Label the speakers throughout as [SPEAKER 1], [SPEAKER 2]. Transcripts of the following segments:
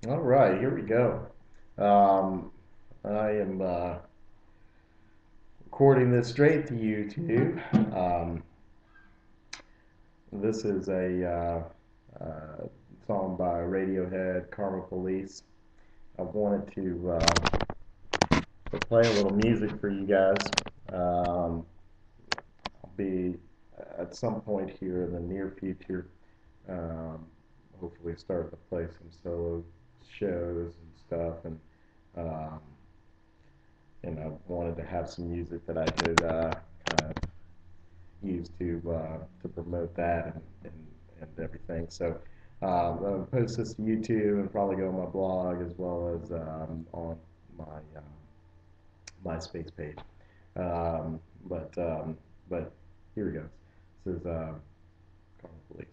[SPEAKER 1] All right, here we go. Um, I am recording this straight to YouTube. This is a song by Radiohead, Karma Police. I wanted to play a little music for you guys. I'll be at some point here in the near future, um, hopefully start to play some solo shows and stuff, and um, wanted to have some music that I could kind of use to promote that and everything. So I'll post this to YouTube and probably go on my blog as well as on my MySpace page. Um, but um, but here we go. This is Carl Police.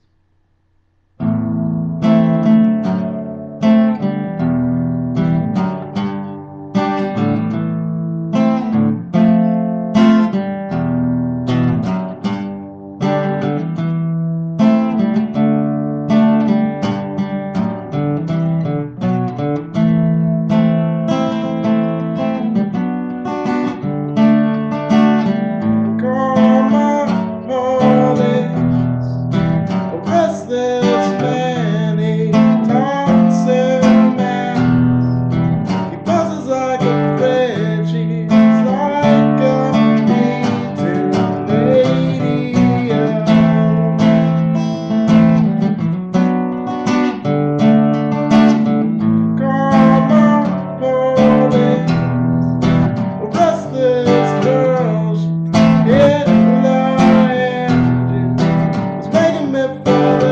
[SPEAKER 1] It